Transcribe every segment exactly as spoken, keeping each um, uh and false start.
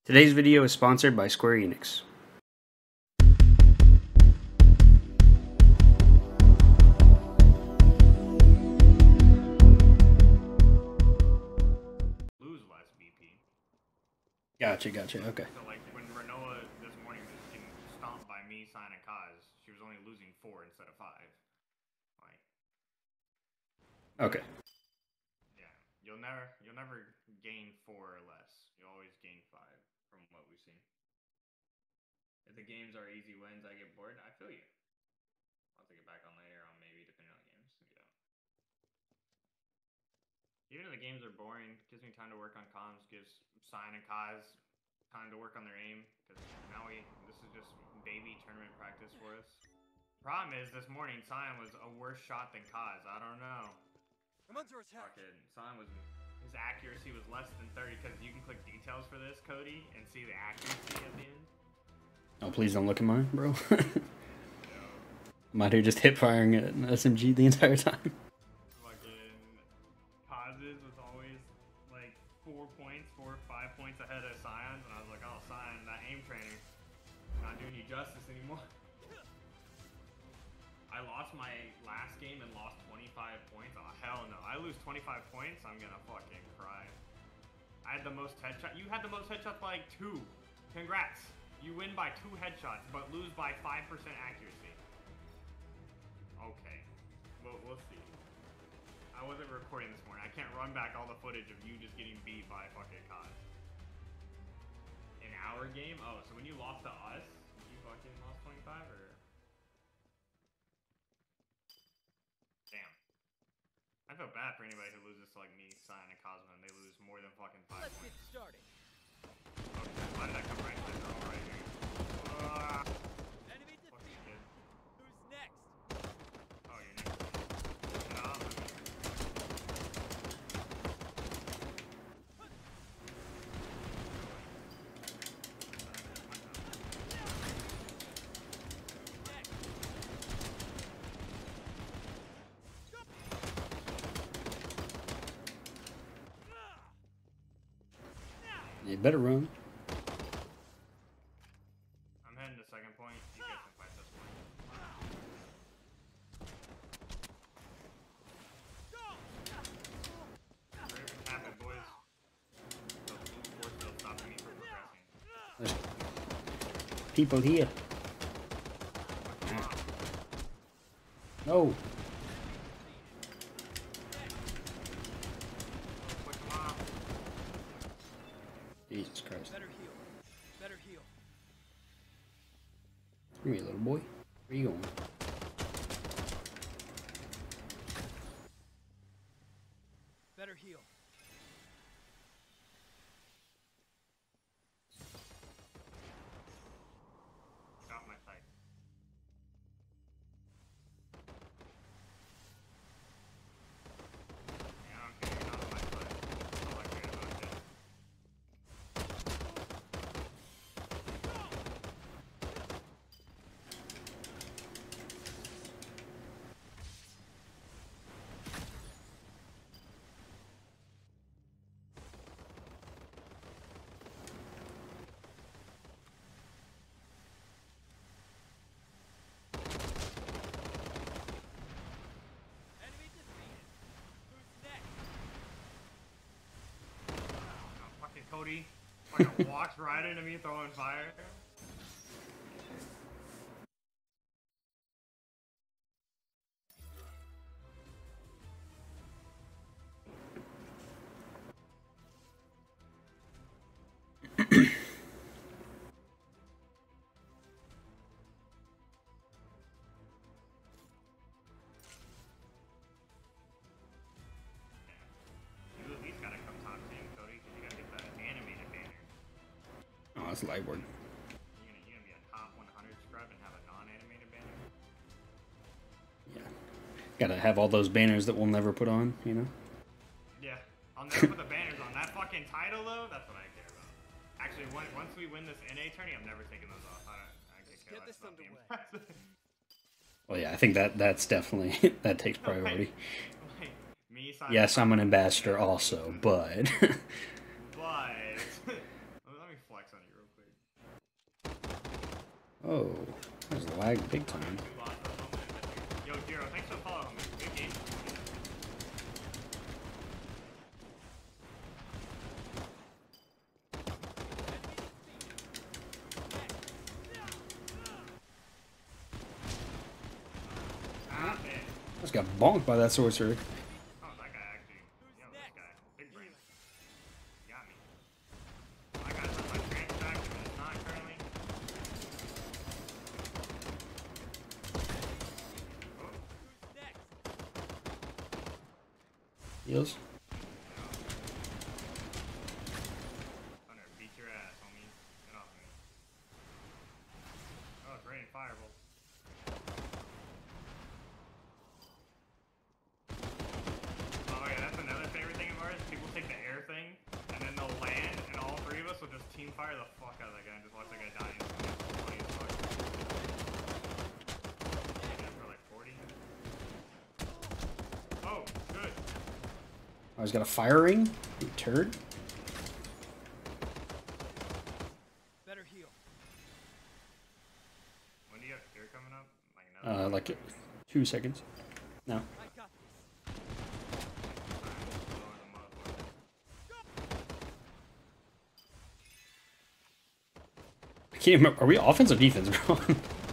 Today's video is sponsored by Square Enix. Lose less V P. Gotcha, gotcha, okay. So like when Renoa this morning was getting stomped by me, Sion, and Kaz, she was only losing four instead of five. Like. Okay. Yeah, you'll never you'll never gain four or less. You'll always gain five from what we've seen. If the games are easy wins, I get bored. I feel you. I'll have to get back on later on maybe depending on games. Yeah. Even if the games are boring, gives me time to work on comms, gives Sion and Kaz time to work on their aim, because now we this is just baby tournament practice for us. Problem is this morning Sion was a worse shot than Kaz. I don't know. I'm under attack. Fucking Sion was his accuracy was less than thirty, because you can click details for this, Cody, and see the accuracy at the end. Oh, please don't look at mine, bro. I'm out here just hip firing an S M G the entire time. Fucking Kaz's was always like four points, four or five points ahead of Sion's, and I was like, oh, Sion, that aim training not doing you justice anymore. I lost my last game and lost twenty-five points. Oh, hell no. I lose twenty-five points, I'm gonna fucking cry. I had the most headshots. You had the most headshots by like two. Congrats. You win by two headshots, but lose by five percent accuracy. Okay. Well, we'll see. I wasn't recording this morning. I can't run back all the footage of you just getting beat by fucking Kaz. In our game? Oh, so when you lost to us, you fucking lost twenty-five or? Damn. I feel bad for anybody who loses to like me, Sion, and Cosmo, and they lose more than fucking five Let's points. get started. Okay, why did I come right there? All right here. Uh, Enemy fucking defeated. kid. Who's next? Oh, you're next. Nah, let me- You better run. I'm heading to second point. You guys can fight this point. Hurry up and tap it, boys. Those blue force still stopping me from progressing. There's people here. No. Quick, come on. Jesus Christ. Better heal. Better heal. Come here, little boy. Where you going? Better heal. Got my sight. Yeah, I don't care. You're not on my side. That's all I care about, kid. Enemy defeated. Who's next? Oh, fucking Cody. Fucking walks right into me throwing fire. You at least gotta come top ten, Cody, because you gotta get that animated banner. Oh, that's light work. You're gonna, you're gonna be a top one hundred scrub and have a non-animated banner? Yeah. Gotta have all those banners that we'll never put on, you know? Yeah. I'll never put the banners on. That fucking title, though, that's what I care about. Actually, once, once we win this N A tourney, I'm never taking those off. I, don't, I could care Get less this about the underway. Well, yeah, I think that that's definitely, that takes priority. Like, me, Simon, Yes, I'm an ambassador also, but... But let me flex flex on you real quick. Oh, there's lag big time. We lost our moment. Yo, Jiro, thanks for following me. Good game. Ah, man. Just got bonked by that sorcerer. Oh, that guy actually. Yo, this guy. Big brain. Got me. I got some my trans back, but it's not currently. Oh. Who's next? Heals. Hunter, beat your ass, homie. Get off me. Oh, it's raining fireballs. Oh yeah, that's another favorite thing of ours. People take the air thing, and then they'll land, and all three of us will just team fire the fuck out of that guy and just watch that guy die. It's funny as fuck. Yeah, for like forty. Oh, good. Oh, he's got a fire ring? You turd. Better heal. When do you have fear coming up? Like another Uh, like two seconds. No. I got this. I can't remember. Are we offense or defense, bro? I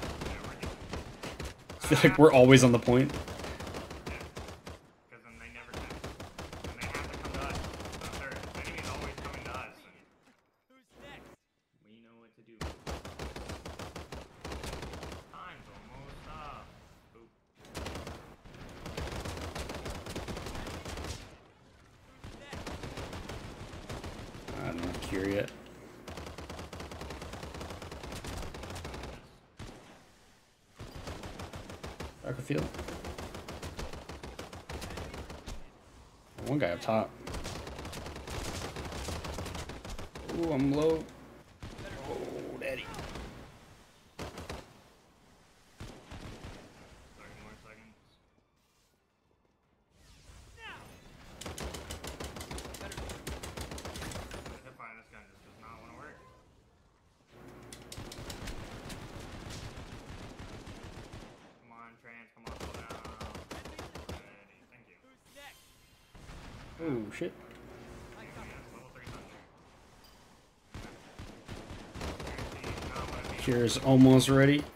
feel like we're always on the point. Because then they never can. And they have to come to us. So if their enemy's always coming to us, and Who's next? we know what to do. Time's almost up. Oop. Who's next? I'm not cure yet. Soccer field. One guy up top. Ooh, I'm low. Oh, daddy. thirty more seconds. Now. Better heal. Hip fire this gun just does not want to work. Come on, trans, come on, slow down. Ready, thank you. Who's next? Oh, shit. I got Yeah, this. it's level three thunder. Guaranteed not what I mean. Cure's almost ready.